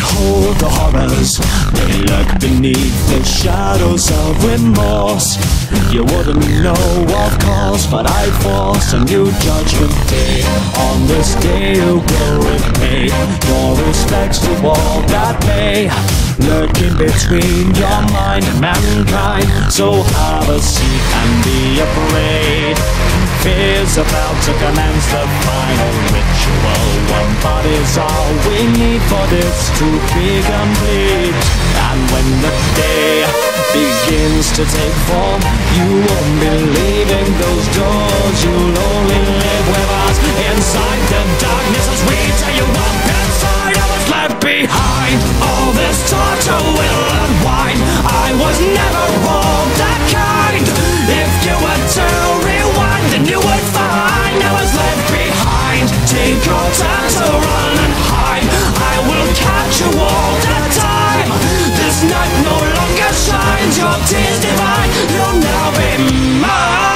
Behold the horrors, they lurk beneath the shadows of remorse. You wouldn't know, of course, but I force a new judgment day. On this day you will repay your respects to all that may lurk in between your mind and mankind. So have a seat and be afraid. Fear's about to commence the final ritual. One body's all we need for this to be complete. And when the day begins to take form, you won't be leaving those doors. You'll only live with us inside the darkness as we tear you up inside. I was left behind. All this torture will unwind. I was never all that kind. If you were to rewind, then you would find I was left behind. Take your time to run and hide. I will catch you all the time. This night no longer shines. Your tears divine. You'll now be mine.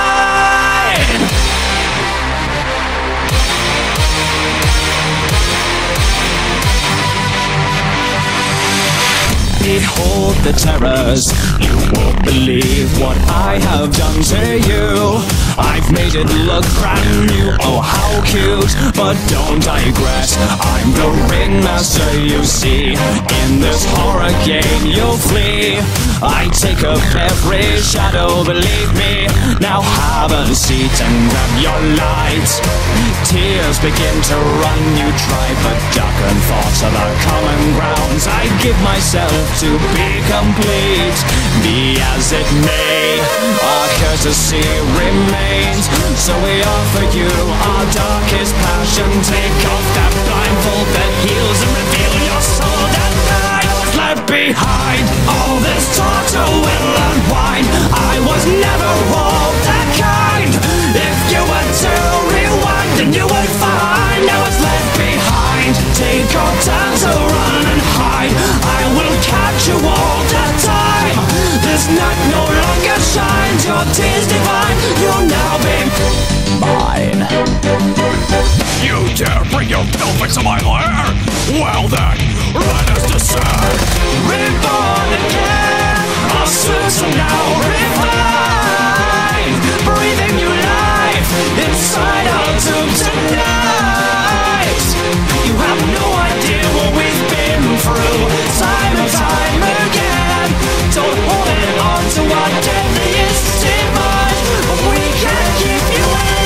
Behold the terrors, you won't believe what I have done to you. I've made it look brand new, oh how cute. But don't digress, I'm the ringmaster you see. In this horror game you'll flee. I take up every shadow, believe me. Now have a seat and grab your light. Tears begin to run, you try, but darkened thoughts are the common grounds. I give myself to be complete. Be as it may, our courtesy remains. So we offer you our darkest passion. Take off that blindfold that heals and reveal your soul that night. I was left behind. All this torture will unwind. I was never all that kind. If you were to rewind, then you would find I was left behind. Take your time to run and hide. I will catch you all the time. This night no longer shines. Your tears divine. You'll now be mine. You dare bring your pelvic to my lair? Well then, let us descend. Reborn again. Our suits are now refined. Breathing new life inside our tomb tonight. You have no idea what we've been through. Time and time again. Don't hold it on to our deadliest demise, but we can keep you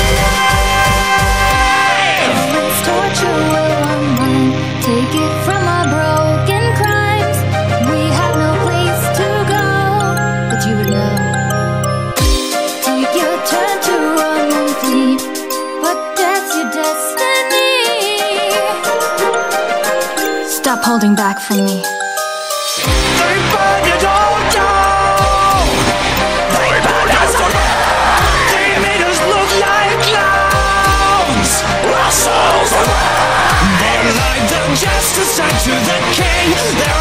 alive. This torture will unwind. Take it from our broken crimes. We have no place to go, but you would know. Take your turn to run and flee, but that's your destiny. Stop holding back from me. They burned it all down. They burned us down. They made us look like clowns. Our souls are They lied the justice unto the king.